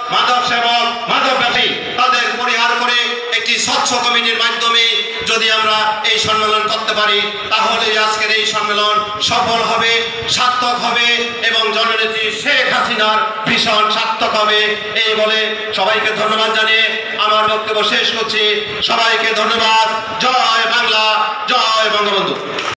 মাদক সেবক, মাদকব্যবসায়ী তাদের পরিহার করে একটি স্বচ্ছ কমিটির মাধ্যমে যদি আমরা এই সম্মেলন করতে পারি, তাহলে আজকের এই সম্মেলন সফল হবে, সার্থক হবে এবং জননেত্রী শেখ হাসিনার ভীষণ সার্থক হবে। এই বলে সবাইকে ধন্যবাদ জানিয়ে আমার বক্তব্য শেষ করছি। সবাইকে ধন্যবাদ। জয় বাংলা, জয় বঙ্গবন্ধু।